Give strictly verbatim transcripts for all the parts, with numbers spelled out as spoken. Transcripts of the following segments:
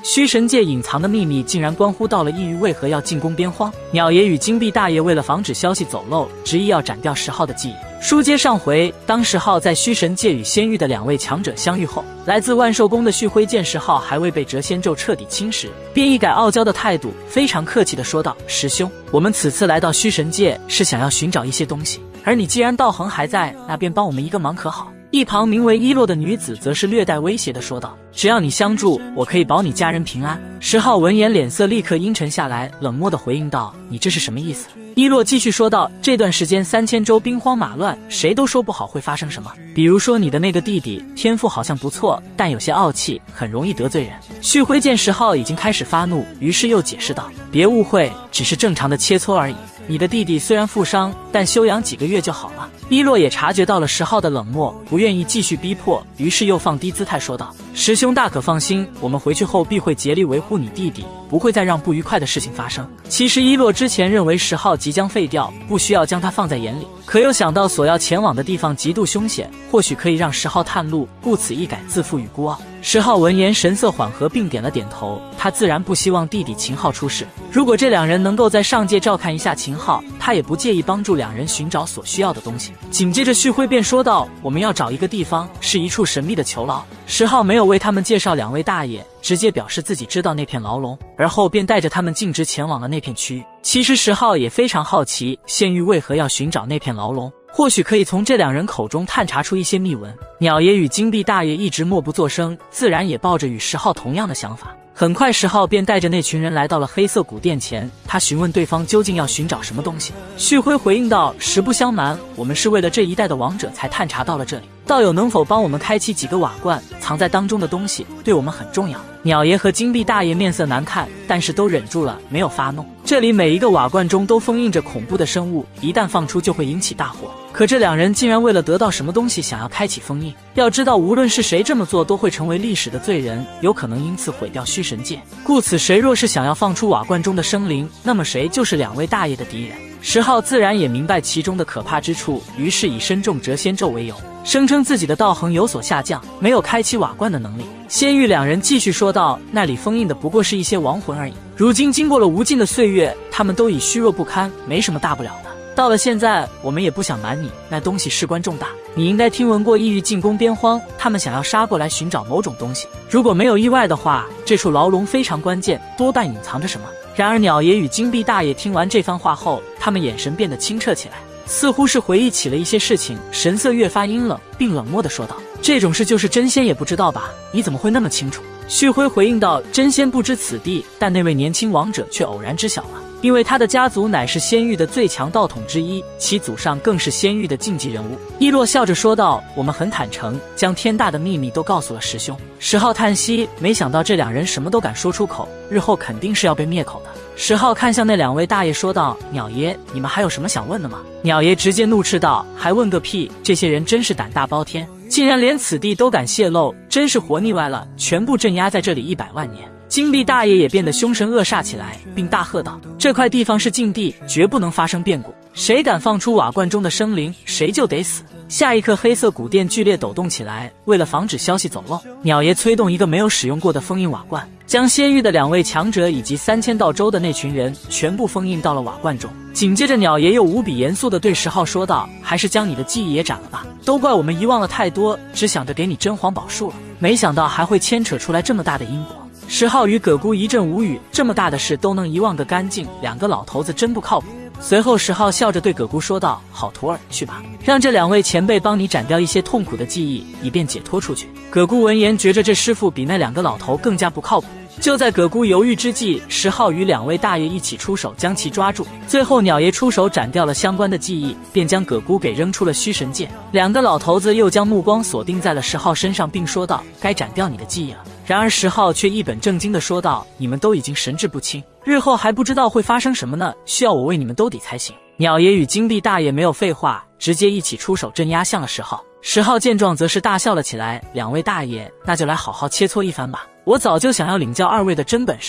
虚神界隐藏的秘密竟然关乎到了异域为何要进攻边荒。鸟爷与金币大爷为了防止消息走漏，执意要斩掉十号的记忆。书接上回，当十号在虚神界与仙域的两位强者相遇后，来自万寿宫的旭辉见十号还未被谪仙咒彻底侵蚀，便一改傲娇的态度，非常客气地说道：“师兄，我们此次来到虚神界是想要寻找一些东西，而你既然道行还在，那便帮我们一个忙可好？”一旁名为伊洛的女子则是略带威胁地说道：“只要你相助，我可以保你家人平安。”十号闻言脸色立刻阴沉下来，冷漠地回应道：“你这是什么意思？”伊洛继续说道：“这段时间三千州兵荒马乱，谁都说不好会发生什么。比如说你的那个弟弟，天赋好像不错，但有些傲气，很容易得罪人。”旭辉见十号已经开始发怒，于是又解释道：“别误会，只是正常的切磋而已。你的弟弟虽然负伤，但休养几个月就好了。”伊洛也察觉到了十号的冷漠，不愿意继续逼迫，于是又放低姿态说道：“师兄大可放心，我们回去后必会竭力维护你弟弟，不会再让不愉快的事情发生。”其实伊洛之前认为十号即将废掉，不需要将他放在眼里，可又想到所要前往的地方极度凶险，或许可以让十号探路，故此一改自负与孤傲。十号闻言神色缓和，并点了点头，他自然不希望弟弟秦昊出事，如果这两人能够在上界照看一下秦昊，他也不介意帮助两人寻找所需要的东西。紧接着旭辉便说道：“我们要找一个地方，是一处神秘的囚牢。”十号没有为他们介绍两位大爷，直接表示自己知道那片牢笼，而后便带着他们径直前往了那片区域。其实十号也非常好奇仙域为何要寻找那片牢笼，或许可以从这两人口中探查出一些秘闻。鸟爷与金币大爷一直默不作声，自然也抱着与十号同样的想法。很快十号便带着那群人来到了黑色古殿前，他询问对方究竟要寻找什么东西。旭辉回应道：“实不相瞒，我们是为了这一带的王者才探查到了这里，道友能否帮我们开启几个瓦罐，藏在当中的东西对我们很重要。”鸟爷和金币大爷面色难看，但是都忍住了，没有发怒。这里每一个瓦罐中都封印着恐怖的生物，一旦放出就会引起大祸。可这两人竟然为了得到什么东西想要开启封印，要知道无论是谁这么做都会成为历史的罪人，有可能因此毁掉虚神界，故此谁若是想要放出瓦罐中的生灵，那么谁就是两位大爷的敌人。十号自然也明白其中的可怕之处，于是以身中谪仙咒为由，声称自己的道行有所下降，没有开启瓦罐的能力。仙域两人继续说道：“那里封印的不过是一些亡魂而已，如今经过了无尽的岁月，他们都已虚弱不堪，没什么大不了的。到了现在，我们也不想瞒你，那东西事关重大。你应该听闻过异域进攻边荒，他们想要杀过来寻找某种东西。如果没有意外的话，这处牢笼非常关键，多半隐藏着什么。”然而鸟爷与金币大爷听完这番话后，他们眼神变得清澈起来，似乎是回忆起了一些事情，神色越发阴冷，并冷漠地说道：“这种事就是真仙也不知道吧？你怎么会那么清楚？”旭辉回应道：“真仙不知此地，但那位年轻王者却偶然知晓了。因为他的家族乃是仙域的最强道统之一，其祖上更是仙域的禁忌人物。”伊洛笑着说道：“我们很坦诚，将天大的秘密都告诉了师兄。”十号叹息，没想到这两人什么都敢说出口，日后肯定是要被灭口的。十号看向那两位大爷说道：“鸟爷，你们还有什么想问的吗？”鸟爷直接怒斥道：“还问个屁！这些人真是胆大包天，竟然连此地都敢泄露，真是活腻歪了！全部镇压在这里一百万年！”金币大爷也变得凶神恶煞起来，并大喝道：“这块地方是禁地，绝不能发生变故，谁敢放出瓦罐中的生灵，谁就得死！”下一刻，黑色古殿剧烈抖动起来，为了防止消息走漏，鸟爷催动一个没有使用过的封印瓦罐，将仙域的两位强者以及三千道州的那群人全部封印到了瓦罐中。紧接着，鸟爷又无比严肃地对十号说道：“还是将你的记忆也斩了吧，都怪我们遗忘了太多，只想着给你真皇宝术了，没想到还会牵扯出来这么大的因果。”十号与葛姑一阵无语，这么大的事都能遗忘个干净，两个老头子真不靠谱。随后十号笑着对葛姑说道：“好徒儿，去吧，让这两位前辈帮你斩掉一些痛苦的记忆，以便解脱出去。”葛姑闻言觉着这师傅比那两个老头更加不靠谱。就在葛姑犹豫之际，十号与两位大爷一起出手将其抓住，最后鸟爷出手斩掉了相关的记忆，便将葛姑给扔出了虚神界。两个老头子又将目光锁定在了十号身上，并说道：“该斩掉你的记忆了。”然而十号却一本正经地说道：“你们都已经神志不清，日后还不知道会发生什么呢，需要我为你们兜底才行。”鸟爷与金币大爷没有废话，直接一起出手镇压向了十号。十号见状则是大笑了起来：“两位大爷，那就来好好切磋一番吧，我早就想要领教二位的真本事了。”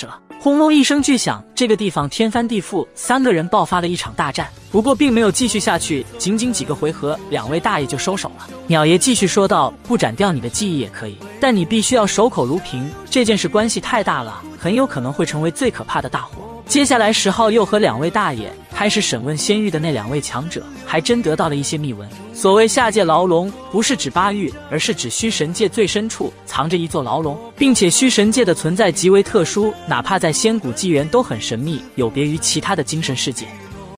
轰隆一声巨响，这个地方天翻地覆，三个人爆发了一场大战。不过并没有继续下去，仅仅几个回合，两位大爷就收手了。鸟爷继续说道：“不斩掉你的记忆也可以，但你必须要守口如瓶。这件事关系太大了，很有可能会成为最可怕的大祸。”接下来，石浩又和两位大爷开始审问仙域的那两位强者，还真得到了一些秘闻。所谓下界牢笼，不是指八域，而是指虚神界最深处藏着一座牢笼，并且虚神界的存在极为特殊，哪怕在仙古纪元都很神秘，有别于其他的精神世界。